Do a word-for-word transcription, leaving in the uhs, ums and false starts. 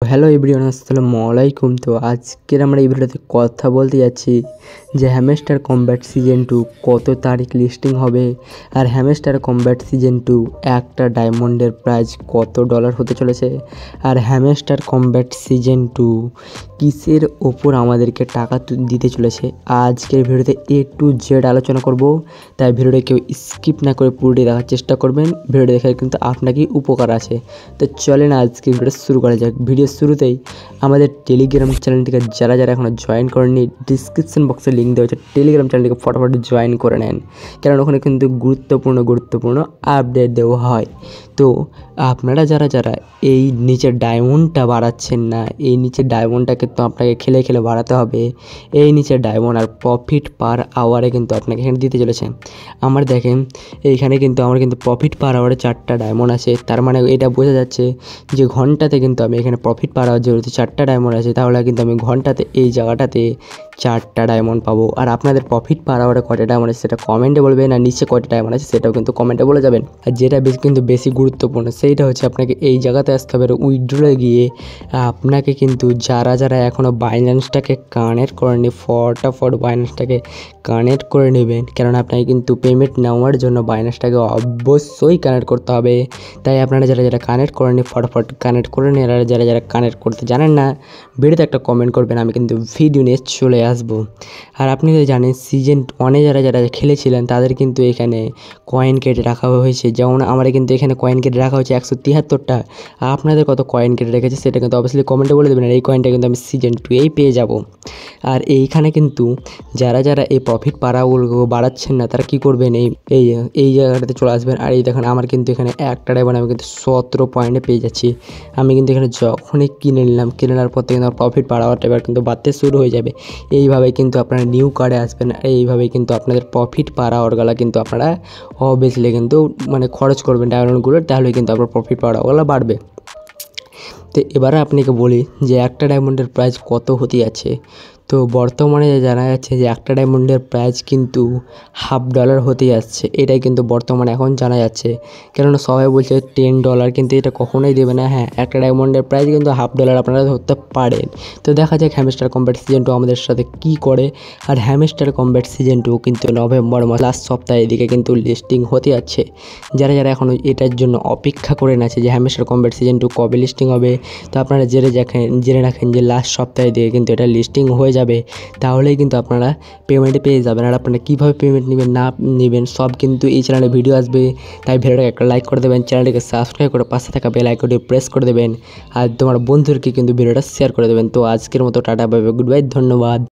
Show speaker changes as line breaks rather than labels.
Hello everyone, আসসালামু আলাইকুম। তো আজকের আমরা এই ভিডিওতে কথা বলতে যাচ্ছি যে হ্যামস্টার কমব্যাট সিজন টু কত তারিখ লিস্টিং হবে, আর হ্যামস্টার কমব্যাট সিজন টু একটা ডায়মন্ডের প্রাইস কত ডলার হতে চলেছে, আর হ্যামস্টার কমব্যাট সিজন টু কিসের ওপর আমাদেরকে টাকা দিতে চলেছে। আজকের ভিডিওতে এ টু জেড আলোচনা করব, তাই ভিডিওটা কেউ স্কিপ না করে পুরোটি দেখার চেষ্টা করবেন। ভিডিও দেখে কিন্তু আপনাকেই উপকার আছে। তো চলেন আজকে ভিডিওটা শুরু করা যাক। ভিডিও শুরুতেই আমাদের টেলিগ্রাম চ্যানেলটিকে যারা যারা এখনও জয়েন করেননি, ডিসক্রিপশন বক্সে লিঙ্ক দেওয়া হচ্ছে, টেলিগ্রাম চ্যানেলটিকে ফটাফট জয়েন করে নেন, কারণ ওখানে কিন্তু গুরুত্বপূর্ণ গুরুত্বপূর্ণ আপডেট দেওয়া হয়। তো আপনারা যারা যারা এই নিচের ডায়মন্ডটা বাড়াচ্ছেন না, এই নিচের ডায়মন্ডটাকে তো আপনাকে খেলে খেলে বাড়াতে হবে। এই নিচের ডায়মন্ড আর প্রফিট পার আওয়ারে কিন্তু আপনাকে এখানে দিতে চলেছে। আমার দেখেন এইখানে কিন্তু আমার কিন্তু প্রফিট পার আওয়ারে চারটা ডায়মন্ড আছে, তার মানে এটা বোঝা যাচ্ছে যে ঘন্টাতে কিন্তু আমি এখানে প্রফিট পার আওয়ার যেহেতু চারটা ডায়মন্ড আছে, তাহলে কিন্তু আমি ঘন্টাতে এই জায়গাটাতে চারটা ডায়মন্ড পাবো। আর আপনাদের প্রফিট পার আওয়ারে কয়টা ডায়মন্ড আছে সেটা কমেন্টে বলবেন, আর নিচে কয়টা ডায়মন্ড আছে সেটাও কিন্তু কমেন্টে বলে যাবেন। আর যেটা বেশি কিন্তু বেশি গুরুত্বপূর্ণ সেইটা হচ্ছে আপনাকে এই জায়গাতে আসতে হবে, উইথড্রলে গিয়ে আপনাকে কিন্তু যারা যারা এখনও বাইন্যান্সটাকে কানেক্ট করেনি ফটাফট বাইন্যান্সটাকে কানেক্ট করে নেবেন, কারণ আপনাকে কিন্তু পেমেন্ট নেওয়ার জন্য বাইন্যান্সটাকে অবশ্যই কানেক্ট করতে হবে। তাই আপনারা যারা যারা কানেক্ট করেনি ফটাফট কানেক্ট করে নিন, আর যারা যারা কানেক্ট করতে জানেন না ভিডিওতে একটা কমেন্ট করবেন, আমি কিন্তু ভিডিও নিয়ে চলে আসবো। আর আপনি যদি জানেন সিজন ওয়ানে যারা যারা খেলেছিলেন তাদের কিন্তু এখানে কয়েন কেটে রাখা হয়েছে, যেমন আমার কিন্তু এখানে কয়েন কেটে রাখা হয়েছে একশো তিয়াত্তরটা। আপনাদের কত কয়েন কেটে রেখেছে সেটা কিন্তু অবশ্যই কমেন্টে বলে দেবেন, আর এই কয়েনটা কিন্তু আমি সিজন টু এই পেয়ে যাব। আর এইখানে কিন্তু যারা যারা এই প্রফিট পাড়াগুলো বাড়াচ্ছেন না তারা কী করবেন, এই এই এই জায়গাটাতে চলে আসবেন। আর এই দেখেন আমার কিন্তু এখানে একটা ডায়মন্ড আমি কিন্তু সতেরো পয়েন্টে পেয়ে যাচ্ছি। আমি কিন্তু এখানে যখনই কিনে নিলাম, কিনে নেওয়ার পর থেকে আমার প্রফিট পাড়াওয়াটা এবার কিন্তু বাড়তে শুরু হয়ে যাবে। এইভাবে কিন্তু আপনারা নিউ কার্ডে আসবেন, এইভাবে কিন্তু আপনাদের প্রফিট পাড়াওয়ারগুলো কিন্তু আপনারা অবভিয়াসলি কিন্তু মানে খরচ করবেন ডায়মন্ডগুলো, তাহলে কিন্তু আপনার প্রফিট পাড়াওয়াগুলো বাড়বে। তো এবারে আপনাকে বলি যে একটা ডায়মন্ডের প্রাইস কত হতে যাচ্ছে। তো বর্তমানে জানা যাচ্ছে যে একটা ডায়মন্ডের প্রাইস কিন্তু হাফ ডলার হতে যাচ্ছে, এটাই কিন্তু বর্তমানে এখন জানা যাচ্ছে। কেননা সবাই বলছে টেন ডলার, কিন্তু এটা কখনোই দেবে না। হ্যাঁ, একটা ডায়মন্ডের প্রাইস কিন্তু হাফ ডলার আপনারা ধরতে পারেন। তো দেখা যাক হ্যামস্টার কমব্যাট সিজন টু আমাদের সাথে কী করে। আর হ্যামস্টার কমব্যাট সিজন টু কিন্তু নভেম্বর মাস লাস্ট সপ্তাহের দিকে কিন্তু লিস্টিং হতে যাচ্ছে। যারা যারা এখনও এটার জন্য অপেক্ষা করে আছে যে হ্যামস্টার কমব্যাট সিজন টু কবে লিস্টিং হবে, তো আপনারা জেনে রাখেন জেনে রাখেন যে লাস্ট সপ্তাহের দিকে কিন্তু এটা লিস্টিং হয়ে যাবে। তাহলেই কিন্তু আপনারা পেমেন্ট পেয়ে যাবেন। আর আপনারা কীভাবে পেমেন্ট নেবেন না নেবেন সব কিন্তু এই চ্যানেলে ভিডিও আসবে, তাই ভিডিওটাকে একটা লাইক করে দেবেন, চ্যানেলটিকে সাবস্ক্রাইব করে পাশে থাকা বেল আইকনটি প্রেস করে দেবেন, আর তোমার বন্ধুদেরকে কিন্তু ভিডিওটা শেয়ার করে দেবেন। তো আজকের মতো tata bye bye, goodbye, ধন্যবাদ।